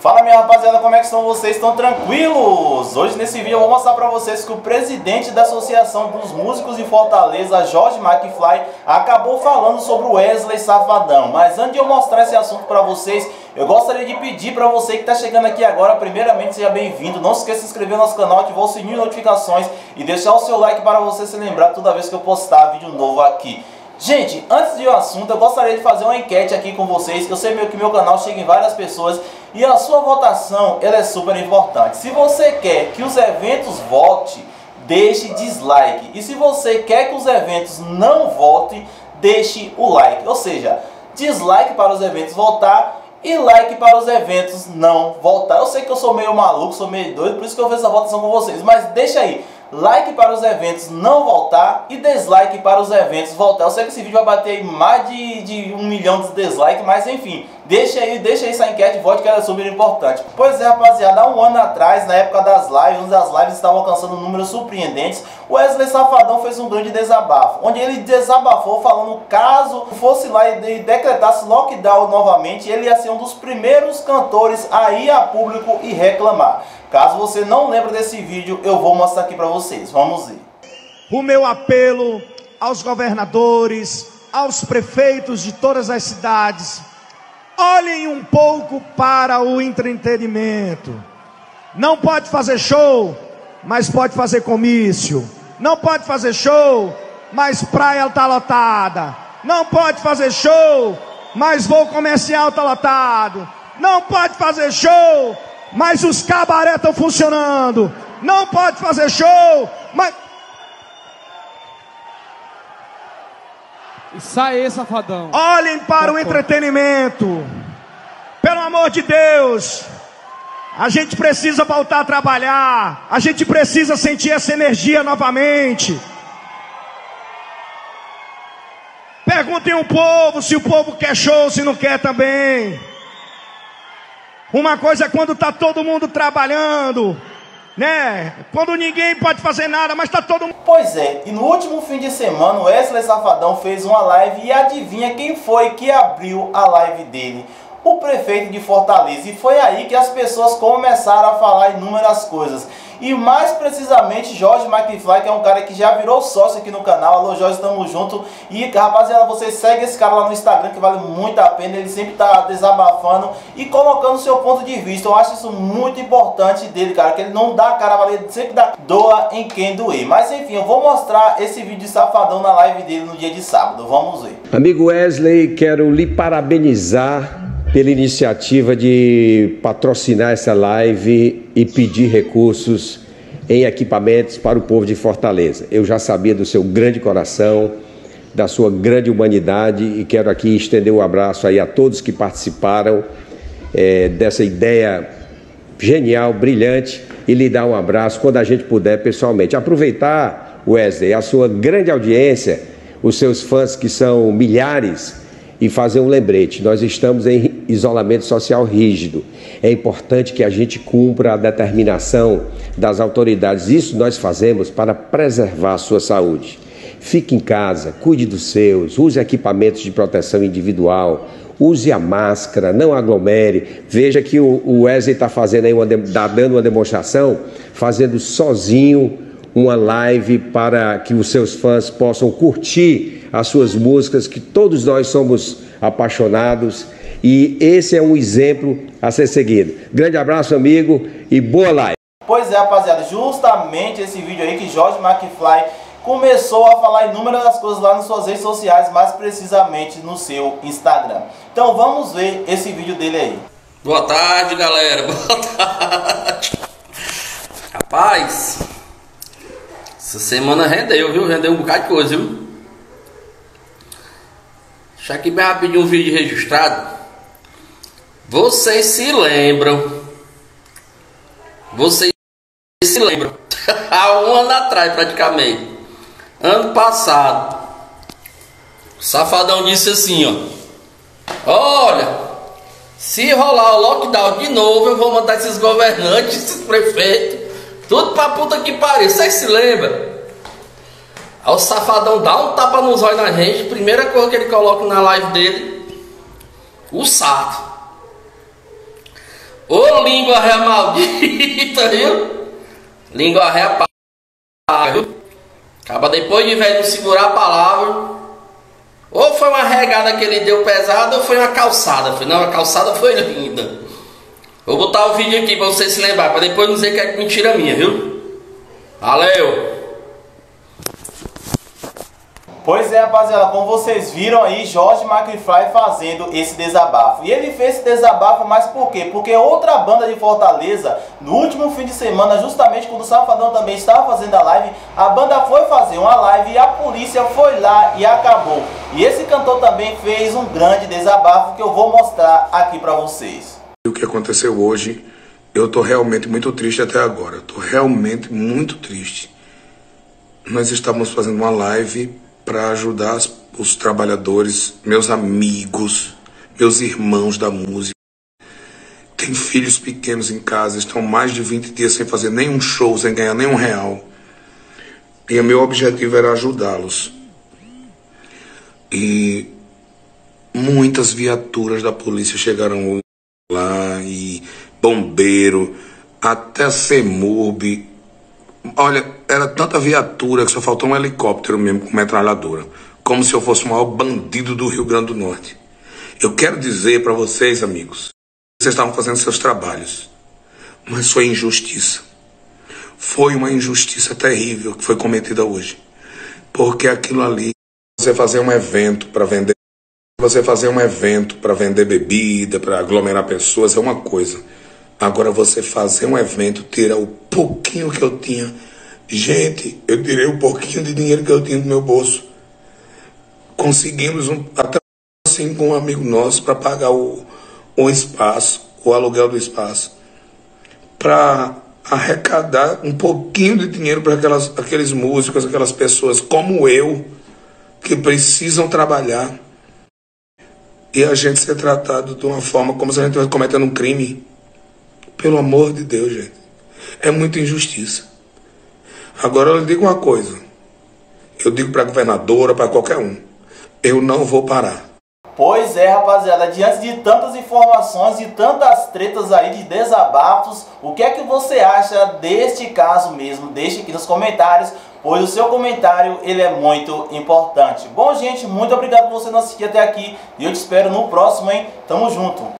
Fala minha rapaziada, como é que estão vocês? Estão tranquilos? Hoje nesse vídeo eu vou mostrar pra vocês que o presidente da Associação dos Músicos de Fortaleza, Jorge McFly, acabou falando sobre o Wesley Safadão. Mas antes de eu mostrar esse assunto pra vocês, eu gostaria de pedir pra você que tá chegando aqui agora, primeiramente seja bem-vindo. Não se esqueça de se inscrever no nosso canal, ativar o sininho de notificações e deixar o seu like para você se lembrar toda vez que eu postar vídeo novo aqui. Gente, antes de ir ao assunto, eu gostaria de fazer uma enquete aqui com vocês. Eu sei que meu canal chega em várias pessoas e a sua votação ela é super importante. Se você quer que os eventos voltem, deixe dislike. E se você quer que os eventos não voltem, deixe o like. Ou seja, dislike para os eventos voltar e like para os eventos não voltar. Eu sei que eu sou meio maluco, sou meio doido, por isso que eu fiz essa votação com vocês. Mas deixa aí. Like para os eventos não voltar e dislike para os eventos voltar. Eu sei que esse vídeo vai bater mais de 1 milhão de dislikes, mas enfim, deixa aí essa enquete, vote, que ela é super importante. Pois é, rapaziada, há um ano atrás, na época das lives, onde as lives estavam alcançando números surpreendentes, o Wesley Safadão fez um grande desabafo, onde ele desabafou falando caso fosse lá e decretasse lockdown novamente, ele ia ser um dos primeiros cantores a ir a público e reclamar. Caso você não lembre desse vídeo, eu vou mostrar aqui para vocês. Vamos ver. O meu apelo aos governadores, aos prefeitos de todas as cidades, olhem um pouco para o entretenimento. Não pode fazer show, mas pode fazer comício. Não pode fazer show, mas praia está lotada. Não pode fazer show, mas voo comercial está lotado. Não pode fazer show, mas os cabaré estão funcionando. Não pode fazer show, mas... Isso aí, Safadão. Olhem para o entretenimento. Pelo amor de Deus. A gente precisa voltar a trabalhar. A gente precisa sentir essa energia novamente. Perguntem ao povo se o povo quer show, se não quer também. Uma coisa é quando está todo mundo trabalhando, né? Quando ninguém pode fazer nada, mas está todo mundo... Pois é, e no último fim de semana o Wesley Safadão fez uma live e adivinha quem foi que abriu a live dele? O prefeito de Fortaleza. E foi aí que as pessoas começaram a falar inúmeras coisas. E mais precisamente Jorge McFly, que é um cara que já virou sócio aqui no canal. Alô Jorge, tamo junto. E rapaziada, vocês seguem esse cara lá no Instagram, que vale muito a pena. Ele sempre tá desabafando e colocando o seu ponto de vista. Eu acho isso muito importante dele, cara, que ele não dá cara a valer, ele sempre doa em quem doer. Mas enfim, eu vou mostrar esse vídeo de Safadão na live dele no dia de sábado. Vamos ver. Amigo Wesley, quero lhe parabenizar pela iniciativa de patrocinar essa live e pedir recursos em equipamentos para o povo de Fortaleza. Eu já sabia do seu grande coração, da sua grande humanidade e quero aqui estender um abraço aí a todos que participaram dessa ideia genial, brilhante, e lhe dar um abraço quando a gente puder pessoalmente. Aproveitar, Wesley, a sua grande audiência, os seus fãs que são milhares, e fazer um lembrete. Nós estamos em isolamento social rígido. É importante que a gente cumpra a determinação das autoridades. Isso nós fazemos para preservar a sua saúde. Fique em casa, cuide dos seus, use equipamentos de proteção individual, use a máscara, não aglomere. Veja que o Wesley está fazendo aí dando uma demonstração, fazendo sozinho uma live para que os seus fãs possam curtir as suas músicas, que todos nós somos apaixonados, e esse é um exemplo a ser seguido. Grande abraço, amigo, e boa live. Pois é, rapaziada, justamente esse vídeo aí que Jorge McFly começou a falar inúmeras coisas lá nas suas redes sociais, mais precisamente no seu Instagram. Então vamos ver esse vídeo dele aí. Boa tarde, galera. Boa tarde. Rapaz, essa semana rendeu, viu? Rendeu um bocado de coisa, viu? Deixa aqui bem rapidinho um vídeo registrado. Vocês se lembram? Há um ano atrás, praticamente, ano passado, o Safadão disse assim, ó: olha, se rolar o lockdown de novo, eu vou mandar esses governantes, esses prefeitos, tudo pra puta que pariu. Vocês se lembram? Aí o Safadão dá um tapa nos olhos na gente. Primeira coisa que ele coloca na live dele, o sarto. Ô língua ré maldita, viu? Língua ré paga, viu? Acaba depois de velho não segurar a palavra. Ou foi uma regada que ele deu pesada ou foi uma calçada. Não, a calçada foi linda. Vou botar o vídeo aqui pra você se lembrar, pra depois não dizer que é mentira minha, viu? Valeu! Pois é, rapaziada, como vocês viram aí, Jorge McFly fazendo esse desabafo. E ele fez esse desabafo, mas por quê? Porque outra banda de Fortaleza, no último fim de semana, justamente quando o Safadão também estava fazendo a live, a banda foi fazer uma live e a polícia foi lá e acabou. E esse cantor também fez um grande desabafo que eu vou mostrar aqui pra vocês. O que aconteceu hoje, eu tô realmente muito triste até agora. Eu tô realmente muito triste. Nós estávamos fazendo uma live para ajudar os trabalhadores, meus amigos, meus irmãos da música. Tem filhos pequenos em casa, estão mais de 20 dias sem fazer nenhum show, sem ganhar nenhum real. E o meu objetivo era ajudá-los. E muitas viaturas da polícia chegaram lá, e bombeiro, até CEMURB. Olha, era tanta viatura que só faltou um helicóptero mesmo com metralhadora. Como se eu fosse o maior bandido do Rio Grande do Norte. Eu quero dizer para vocês, amigos, vocês estavam fazendo seus trabalhos, mas foi injustiça. Foi uma injustiça terrível que foi cometida hoje. Porque aquilo ali, você fazer um evento para vender, bebida, para aglomerar pessoas, é uma coisa. Agora você fazer um evento, tirar o pouquinho que eu tinha. Gente, eu tirei o pouquinho de dinheiro que eu tinha do meu bolso. Conseguimos até assim com um amigo nosso para pagar o espaço, o aluguel do espaço. Para arrecadar um pouquinho de dinheiro para aqueles músicos, aquelas pessoas como eu, que precisam trabalhar. E a gente ser tratado de uma forma como se a gente estivesse cometendo um crime. Pelo amor de Deus, gente. É muita injustiça. Agora eu lhe digo uma coisa. Eu digo para a governadora, para qualquer um. Eu não vou parar. Pois é, rapaziada. Diante de tantas informações e tantas tretas aí de desabafos, o que é que você acha deste caso mesmo? Deixe aqui nos comentários, pois o seu comentário ele é muito importante. Bom, gente, muito obrigado por você não assistir até aqui. E eu te espero no próximo, hein? Tamo junto.